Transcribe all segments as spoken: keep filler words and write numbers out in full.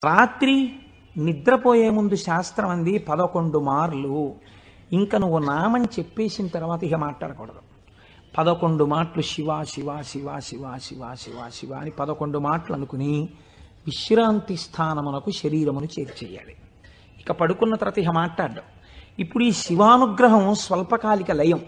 రాత్రి నిద్రపోయే ముందు శాస్త్రం అంది పదకొండు మార్లు. ఇంకా నువ్వు నామని చెప్పేసిన తర్వాత ఇక మాట్లాడకూడదు. పదకొండు మాటలు శివ శివ శివ శివ శివ శివ శివ అని పదకొండు మాటలు అనుకుని విశ్రాంతి స్థానమునకు శరీరమును చేర్చేయాలి. ఇక పడుకున్న తర్వాత ఇక మాట్లాడడం. ఇప్పుడు ఈ శివానుగ్రహం స్వల్పకాలిక లయం.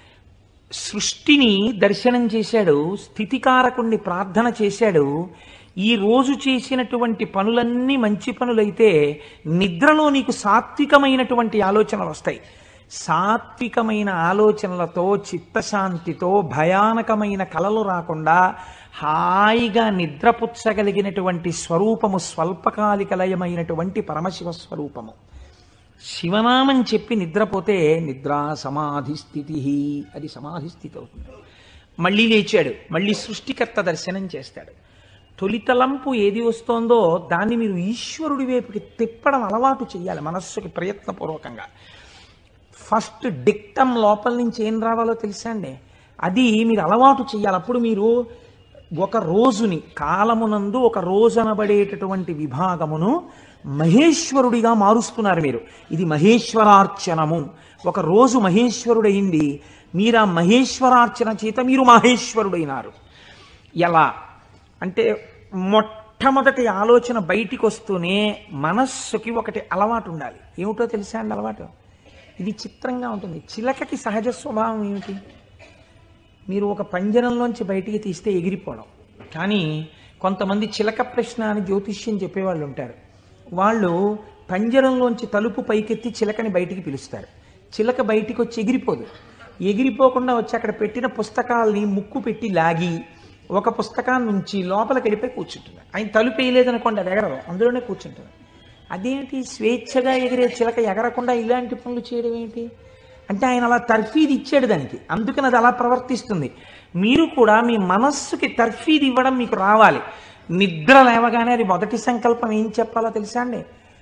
సృష్టిని దర్శనం చేశాడు, స్థితికారకుణ్ణి ప్రార్థన చేశాడు. ఈ రోజు చేసినటువంటి పనులన్నీ మంచి పనులైతే నిద్రలో నీకు సాత్వికమైనటువంటి ఆలోచనలు వస్తాయి. సాత్వికమైన ఆలోచనలతో చిత్తశాంతితో భయానకమైన కలలు రాకుండా హాయిగా నిద్రపుచ్చగలిగినటువంటి స్వరూపము స్వల్పకాలిక లయమైనటువంటి పరమశివ స్వరూపము. శివనామం చెప్పి నిద్రపోతే నిద్రా సమాధి స్థితి, అది సమాధి స్థితి అవుతుంది. మళ్ళీ లేచాడు, మళ్ళీ సృష్టికర్త దర్శనం చేస్తాడు. తొలితలంపు ఏది వస్తోందో దాన్ని మీరు ఈశ్వరుడి వైపుకి తిప్పడం అలవాటు చేయాలి మనస్సుకి ప్రయత్నపూర్వకంగా. ఫస్ట్ డిక్టం లోపల నుంచి ఏం రావాలో తెలుసా అండి, అది మీరు అలవాటు చేయాలి. అప్పుడు మీరు ఒక రోజుని కాలమునందు ఒక రోజు అనబడేటటువంటి విభాగమును మహేశ్వరుడిగా మారుస్తున్నారు మీరు. ఇది మహేశ్వరార్చనము. ఒక రోజు మహేశ్వరుడైంది, మీరు ఆ మహేశ్వరార్చన చేత మీరు మహేశ్వరుడైనారు. ఎలా అంటే మొట్టమొదటి ఆలోచన బయటికి వస్తూనే మనస్సుకి ఒకటి అలవాటు ఉండాలి. ఏమిటో తెలుసా అండి అలవాటు? ఇది చిత్రంగా ఉంటుంది. చిలకకి సహజ స్వభావం ఏమిటి? మీరు ఒక పంజరంలోంచి బయటికి తీస్తే ఎగిరిపోవడం. కానీ కొంతమంది చిలక ప్రశ్న అని జ్యోతిష్యం చెప్పేవాళ్ళు ఉంటారు. వాళ్ళు పంజరంలోంచి తలుపు పైకెత్తి చిలకని బయటికి పిలుస్తారు. చిలక బయటికి వచ్చి ఎగిరిపోదు. ఎగిరిపోకుండా వచ్చి అక్కడ పెట్టిన పుస్తకాలని ముక్కు పెట్టి లాగి ఒక పుస్తకాన్ని నుంచి లోపలికి వెళ్ళిపోయి కూర్చుంటుంది. ఆయన తలుపు వేయలేదనుకోండి, అది ఎగరదు, అందులోనే కూర్చుంటుంది. అదేంటి స్వేచ్ఛగా ఎగిరే చిలక ఎగరకుండా ఇలాంటి పనులు చేయడం ఏంటి అంటే ఆయన అలా తర్ఫీది ఇచ్చాడు దానికి, అందుకని అది అలా ప్రవర్తిస్తుంది. మీరు కూడా మీ మనస్సుకి తర్ఫీది ఇవ్వడం మీకు రావాలి. నిద్ర లేవగానే అది మొదటి సంకల్పం ఏం చెప్పాలో తెలుసా అండి?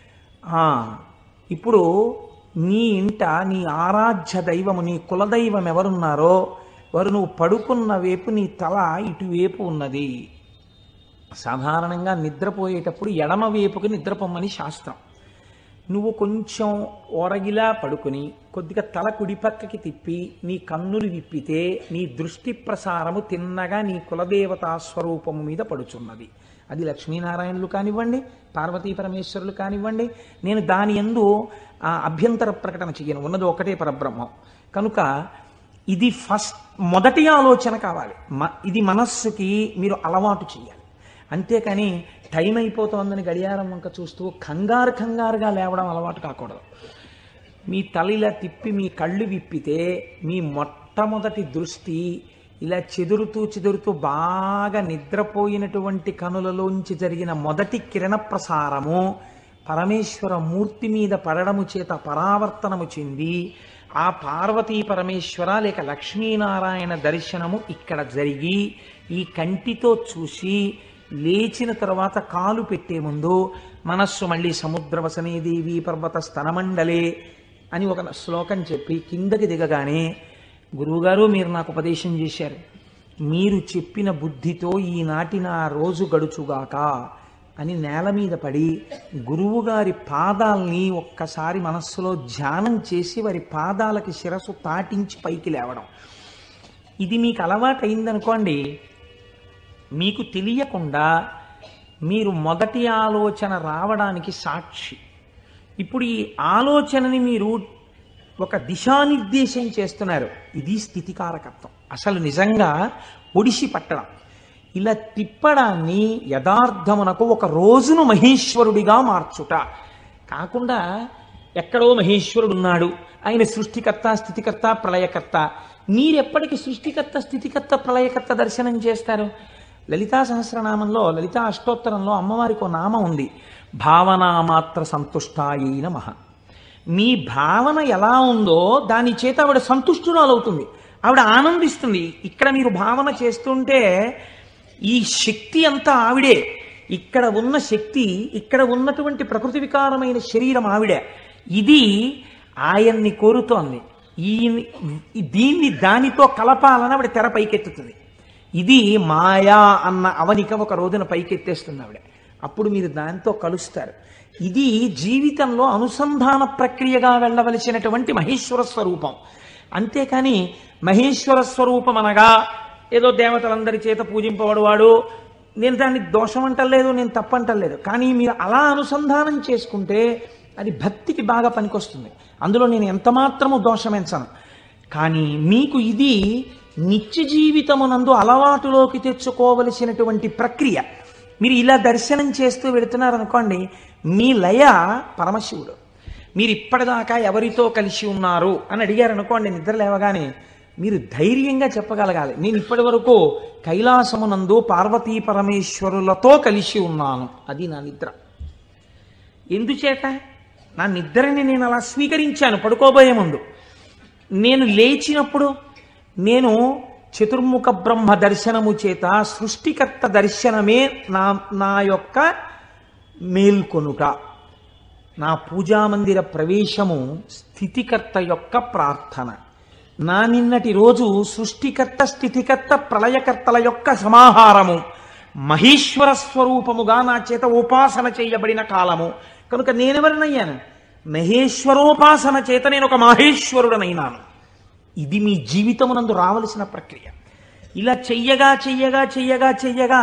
ఇప్పుడు నీ ఇంట నీ ఆరాధ్య దైవము నీ కులదైవం ఎవరున్నారో వారు నువ్వు పడుకున్న వైపు నీ తల ఇటువైపు ఉన్నది. సాధారణంగా నిద్రపోయేటప్పుడు ఎడమ వైపుకి నిద్రపోమ్మని శాస్త్రం. నువ్వు కొంచెం ఓరగిలా పడుకుని కొద్దిగా తల కుడిపక్కకి తిప్పి నీ కన్నులు విప్పితే నీ దృష్టి ప్రసారము తిన్నగా నీ కులదేవతా స్వరూపము మీద పడుచున్నది. అది లక్ష్మీనారాయణులు కానివ్వండి, పార్వతీ పరమేశ్వరులు కానివ్వండి. నేను దాని యందు అభ్యంతర ప్రకటన చెయ్యను, ఉన్నది ఒకటే పరబ్రహ్మం. కనుక ఇది ఫస్ట్ మొదటి ఆలోచన కావాలి. ఇది మనస్సుకి మీరు అలవాటు చేయాలి. అంతేకాని టైం అయిపోతోందని గడియారం వంక చూస్తూ కంగారు కంగారుగా లేవడం అలవాటు కాకూడదు. మీ తల ఇలా తిప్పి మీ కళ్ళు విప్పితే మీ మొట్టమొదటి దృష్టి ఇలా చెదురుతూ చెదురుతూ బాగా నిద్రపోయినటువంటి కనులలోంచి జరిగిన మొదటి కిరణ ప్రసారము పరమేశ్వర మూర్తి మీద పడడము చేత పరావర్తనము చెంది ఆ పార్వతీ పరమేశ్వర లేక లక్ష్మీనారాయణ దర్శనము ఇక్కడ జరిగి ఈ కంటితో చూసి లేచిన తర్వాత కాలు పెట్టే ముందు మనస్సు మళ్ళీ సముద్రవసనే దేవి పర్వత స్తనమండలే అని ఒక శ్లోకం చెప్పి కిందకి దిగగానే గురువుగారు మీరు నాకు ఉపదేశం చేశారు, మీరు చెప్పిన బుద్ధితో ఈనాటి నా రోజు గడుచుగాక అని నేల మీద పడి గురువుగారి పాదాలని ఒక్కసారి మనస్సులో ధ్యానం చేసి వారి పాదాలకి శిరస్సు తాటించి పైకి లేవడం. ఇది మీకు అలవాటైందనుకోండి, మీకు తెలియకుండా మీరు మొదటి ఆలోచన రావడానికి సాక్షి. ఇప్పుడు ఈ ఆలోచనని మీరు ఒక దిశానిర్దేశం చేస్తున్నారు. ఇది స్థితికారకత్వం. అసలు నిజంగా ఒడిసి పట్టడం. ఇలా తిప్పడాన్ని యథార్థమునకు ఒక రోజును మహేశ్వరుడిగా మార్చుట కాకుండా ఎక్కడో మహేశ్వరుడు ఉన్నాడు, ఆయన సృష్టికర్త స్థితికర్త ప్రళయకర్త. మీరెప్పటికీ సృష్టికర్త స్థితికర్త ప్రళయకర్త దర్శనం చేస్తారు? లలితా సహస్రనామంలో లలితా అష్టోత్తరంలో అమ్మవారికి ఒక నామం ఉంది, భావనామాత్ర సంతుష్టాయై నమః. మీ భావన ఎలా ఉందో దాని చేత ఆవిడ సంతుష్టురాలవుతుంది, ఆవిడ ఆనందిస్తుంది. ఇక్కడ మీరు భావన చేస్తుంటే ఈ శక్తి అంతా ఆవిడే. ఇక్కడ ఉన్న శక్తి, ఇక్కడ ఉన్నటువంటి ప్రకృతి వికారమైన శరీరం ఆవిడే. ఇది ఆయన్ని కోరుతోంది. ఈ దీన్ని దానితో కలపాలని ఆవిడ తెర పైకెత్తుతుంది. ఇది మాయా అన్న అవనిక ఒక రోజున పైకెత్తేస్తుంది ఆవిడ. అప్పుడు మీరు దాంతో కలుస్తారు. ఇది జీవితంలో అనుసంధాన ప్రక్రియగా వెళ్ళవలసినటువంటి మహేశ్వర స్వరూపం. అంతేకాని మహేశ్వర స్వరూపం అనగా ఏదో దేవతలందరి చేత పూజింపబడువాడు, నేను దాన్ని దోషం అంటలేదు, నేను తప్పంటలేదు. కానీ మీరు అలా అనుసంధానం చేసుకుంటే అది భక్తికి బాగా పనికొస్తుంది. అందులో నేను ఎంత మాత్రము దోషమెంచను. కానీ మీకు ఇది నిత్య జీవితమునందు అలవాటులోకి తెచ్చుకోవలసినటువంటి ప్రక్రియ. మీరు ఇలా దర్శనం చేస్తూ వెళుతున్నారనుకోండి, మీ లయ పరమశివుడు. మీరు ఇప్పటిదాకా ఎవరితో కలిసి ఉన్నారు అని అడిగారు అనుకోండి, నిద్ర లేవగానే మీరు ధైర్యంగా చెప్పగలగాలి, నేను ఇప్పటి వరకు కైలాసమునందు పార్వతీ పరమేశ్వరులతో కలిసి ఉన్నాను. అది నా నిద్ర. ఎందుచేత? నా నిద్రని నేను అలా స్వీకరించాను పడుకోబోయే ముందు. నేను లేచినప్పుడు నేను చతుర్ముఖ బ్రహ్మ దర్శనము చేత సృష్టికర్త దర్శనమే నా నా యొక్క మేల్కొనుట. నా పూజామందిర ప్రవేశము స్థితికర్త యొక్క ప్రార్థన. నా నిన్నటి రోజు సృష్టికర్త స్థితికర్త ప్రళయకర్తల యొక్క సమాహారము మహేశ్వర స్వరూపముగా నా చేత ఉపాసన చేయబడిన కాలము. కనుక నేనెవరినయ్యాను? మహేశ్వరోపాసన చేత నేను ఒక మహేశ్వరుడనైనాను. ఇది మీ జీవితమునందు రావలసిన ప్రక్రియ. ఇలా చెయ్యగా చెయ్యగా చెయ్యగా చెయ్యగా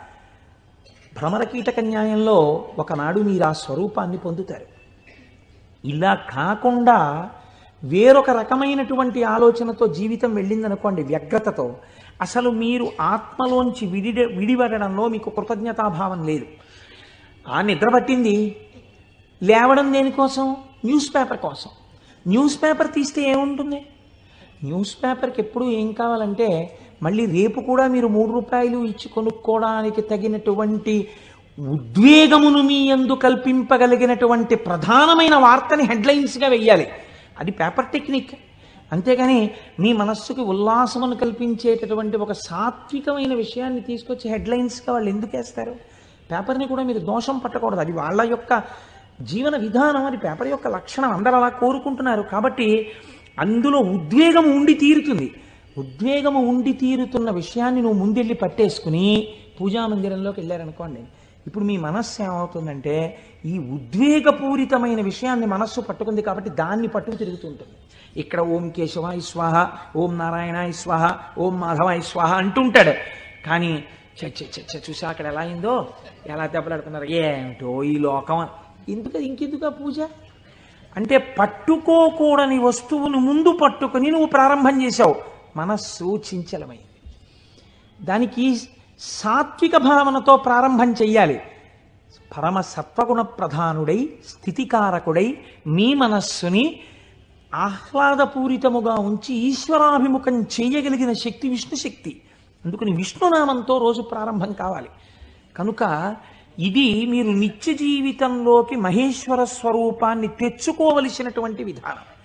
భ్రమరకీటక న్యాయంలో ఒకనాడు మీరు ఆ స్వరూపాన్ని పొందుతారు. ఇలా కాకుండా వేరొక రకమైనటువంటి ఆలోచనతో జీవితం వెళ్ళిందనుకోండి, వ్యగ్రతతో, అసలు మీరు ఆత్మలోంచి విడి విడిపడడంలో మీకు కృతజ్ఞతాభావం లేదు. ఆ నిద్ర పట్టింది, లేవడం దేనికోసం? న్యూస్ పేపర్ కోసం. న్యూస్ పేపర్ తీస్తే ఏముంటుంది? న్యూస్ పేపర్కి ఎప్పుడు ఏం కావాలంటే మళ్ళీ రేపు కూడా మీరు మూడు రూపాయలు ఇచ్చి కొనుక్కోవడానికి తగినటువంటి ఉద్వేగమును మీ యందు కల్పింపగలిగినటువంటి ప్రధానమైన వార్తని హెడ్లైన్స్గా వెయ్యాలి. అది పేపర్ టెక్నిక్. అంతేగాని మీ మనస్సుకి ఉల్లాసమును కల్పించేటటువంటి ఒక సాత్వికమైన విషయాన్ని తీసుకొచ్చి హెడ్లైన్స్గా వాళ్ళు ఎందుకు వేస్తారు? పేపర్ని కూడా మీరు దోషం పట్టకూడదు. అది వాళ్ళ యొక్క జీవన విధానం, అది పేపర్ యొక్క లక్షణం. అందరూ అలా కోరుకుంటున్నారు. కాబట్టి అందులో ఉద్వేగం ఉండి తీరుతుంది. ఉద్వేగము ఉండి తీరుతున్న విషయాన్ని నువ్వు ముందెళ్ళి పట్టేసుకుని పూజామందిరంలోకి వెళ్ళారనుకోండి, ఇప్పుడు మీ మనస్సు ఏమవుతుందంటే ఈ ఉద్వేగపూరితమైన విషయాన్ని మనస్సు పట్టుకుంది కాబట్టి దాన్ని పట్టుకు తిరుగుతుంటుంది. ఇక్కడ ఓం కేశవాయ స్వాహ, ఓం నారాయణాయ స్వాహ, ఓం మాధవాయ స్వాహ అంటుంటాడు. కానీ చచ్చ చచ్చ చూసా అక్కడ ఎలా అయిందో, ఎలా దెబ్బలాడుతున్నారు, ఏమిటో ఈ లోకం. ఎందుకు ఇంకెందుకు పూజ అంటే పట్టుకోకూడని వస్తువును ముందు పట్టుకుని నువ్వు ప్రారంభం చేశావు. మనస్సు చించలమైంది. దానికి సాత్విక భావనతో ప్రారంభం చెయ్యాలి. పరమ సత్వగుణ ప్రధానుడై స్థితికారకుడై మీ మనస్సుని ఆహ్లాదపూరితముగా ఉంచి ఈశ్వరాభిముఖం చేయగలిగిన శక్తి విష్ణు శక్తి. అందుకని విష్ణునామంతో రోజు ప్రారంభం కావాలి. కనుక ఇది మీరు నిత్య జీవితంలోకి మహేశ్వర స్వరూపాన్ని తెచ్చుకోవలసినటువంటి విధానం.